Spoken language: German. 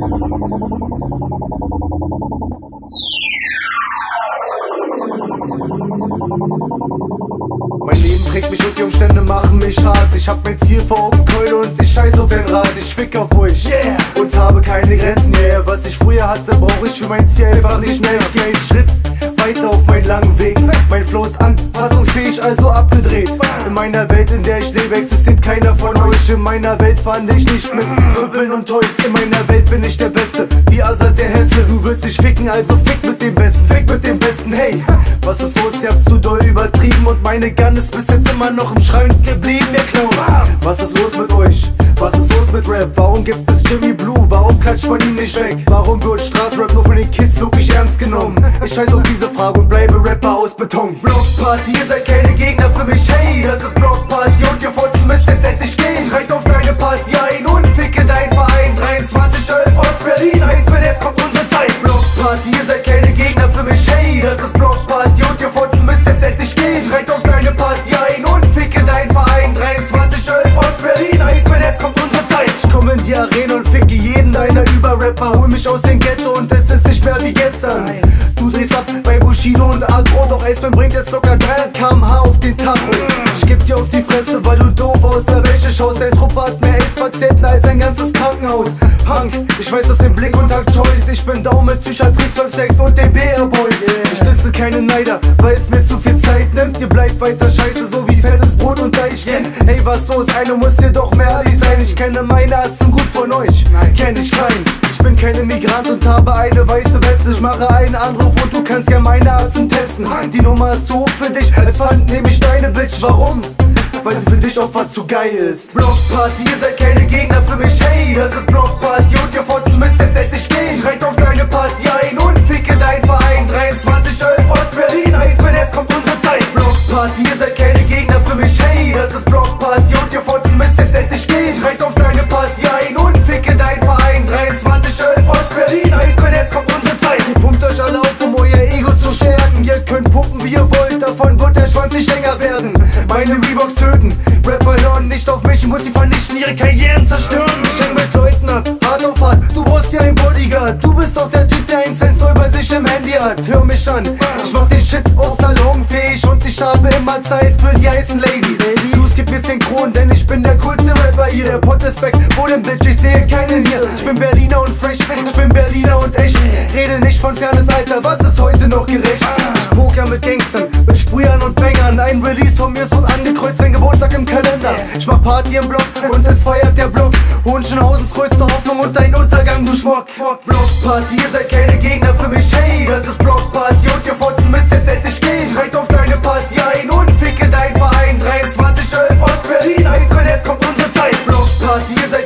Mein Leben prägt mich und die Umstände machen mich hart. Ich hab mein Ziel vor Augen, Keule und ich scheiß auf den Rad. Ich fick auf euch, yeah, und habe keine Grenzen mehr. Was ich früher hatte, brauch ich für mein Ziel einfach nicht mehr. Ich geh einen Schritt weiter auf meinen langen Weg. Mein Flow ist anpassungsfähig, also abgedreht. In meiner Welt, in der ich lebe, existiert keiner von euch. In meiner Welt verhandle ich nicht mit Rüppeln und Toys. In meiner Welt bin ich der Beste, wie Azad der Hesse. Du willst dich ficken, also fick mit dem Besten, fick mit dem Besten. Hey, was ist los? Ihr habt zu doll übertrieben und meine Gun ist bis jetzt immer noch im Schrank geblieben, ihr Clowns. Was ist los mit euch? Was ist los mit Rap? Warum gibt es Jimmy Blue? Warum klatscht man ihn nicht weg? Warum wird Straßenrap nur von den Kids wirklich ernst genommen? Ich scheiß auf diese Frage und bleibe Rapper aus Beton. Blockparty, ihr seid keine Gegner für mich, hey, das ist Blockparty und ihr Fotzen müsst jetzt endlich gehen. Schreit auf deine Party ein und ficke dein Verein. 2311 aus Berlin, Eisbär, jetzt kommt unsere Zeit. Blockparty, ihr seid keine Gegner für mich, hey, das ist Blockparty und ihr Fotzen müsst jetzt endlich gehen. Schreit auf deine Party ein und ficke dein Verein. 2311 aus Berlin, Eisbär, jetzt kommt unsere Zeit. Ich komme in die Arena und ficke jeden deiner Überrapper. Hol mich aus dem Ghetto und es ist nicht mehr wie gestern. Du drehst ab bei Bushido und Agro, doch Eisbär bringt jetzt locker 300 km/h auf den Tacho. Ich geb dir auf die Fresse, weil du doof aus der Wäsche schaust. Dein Truppe hat mehr AIDS-Patienten als ein ganzes Krankenhaus. Punk, ich weiß aus dem Blick und Tag Choice. Ich bin down mit Psychiatrie 12-6 und den BR-Boys. Ich disse keine Neider, weil es mir zu viel Zeit nimmt. Ihr bleibt weiter scheiße, so wie fettes Brot und Deichkind. Hey, was los? Einer muss hier doch mehr ehrlich sein. Ich kenne meine Ärzte gut von euch, kenn ich keinen. Ich bin kein Immigrant und habe eine weiße Weste. Ich mache einen Anruf und du kannst ja meine Arzten testen. Die Nummer ist zu hoch für dich, als Pfand nehm ich deine Bitch. Warum? Weil sie für dich Opfer zu geil ist. Blockparty, ihr seid keine Gegner für mich, hey, das ist Blockparty und ihr Fotzen müsst jetzt endlich gehen. Schreit auf deine Party ein und ficke dein Verein. 2311 aus Berlin, Eisbär, jetzt kommt unsere Zeit. Blockparty, ihr seid keine Gegner für mich, hey, das ist Blockparty und ihr Fotzen müsst jetzt endlich gehen. Schreit auf deine Party ein und ficke dein Verein. 2311 aus Berlin, Eisbär, jetzt kommt unsere Zeit. Ihr pumpt euch alle auf, um euer Ego zu stärken. Ihr könnt pumpen, wie ihr wollt, davon wird der Schwanz nicht länger werden. Meine Reeboks töten, Rapper hören nicht auf mich, ich muss sie vernichten, ihre Karrieren zerstören. Ich häng mit Leuten ab, hart auf hart, du brauchst ja einen Bodyguard. Du bist doch der Typ, der einen Sensor bei sich im Handy hat. Hör mich an, ich mach den Shit aus salonfähig und ich habe immer Zeit für die heißen Ladies. Juice, gib mir 10 Kronen, denn ich bin der coolste Rapper hier. Der Pot ist back, wo denn Bitch, ich sehe keinen hier. Ich bin Berliner und fresh, ich bin Berliner und echt. Rede nicht von fernes Alter, was ist heute noch gerecht? Ich poker mit Gangstern, mit Sprühern und Bangern. Ein Release von mir ist rot angekreuzt, ein Geburtstag im Kalender. Ich mach Party im Block und es feiert der Block. Hohenschönhausens größte Hoffnung und dein Untergang, du Schmock. Blockparty, ihr seid keine Gegner für mich, hey, das ist Blockparty und ihr Fotzen müsst jetzt endlich gehen. Schreit auf deine Party ein und ficke dein Verein. 2311 aus Berlin, Eisbär, jetzt kommt unsere Zeit. Blockparty, ihr seid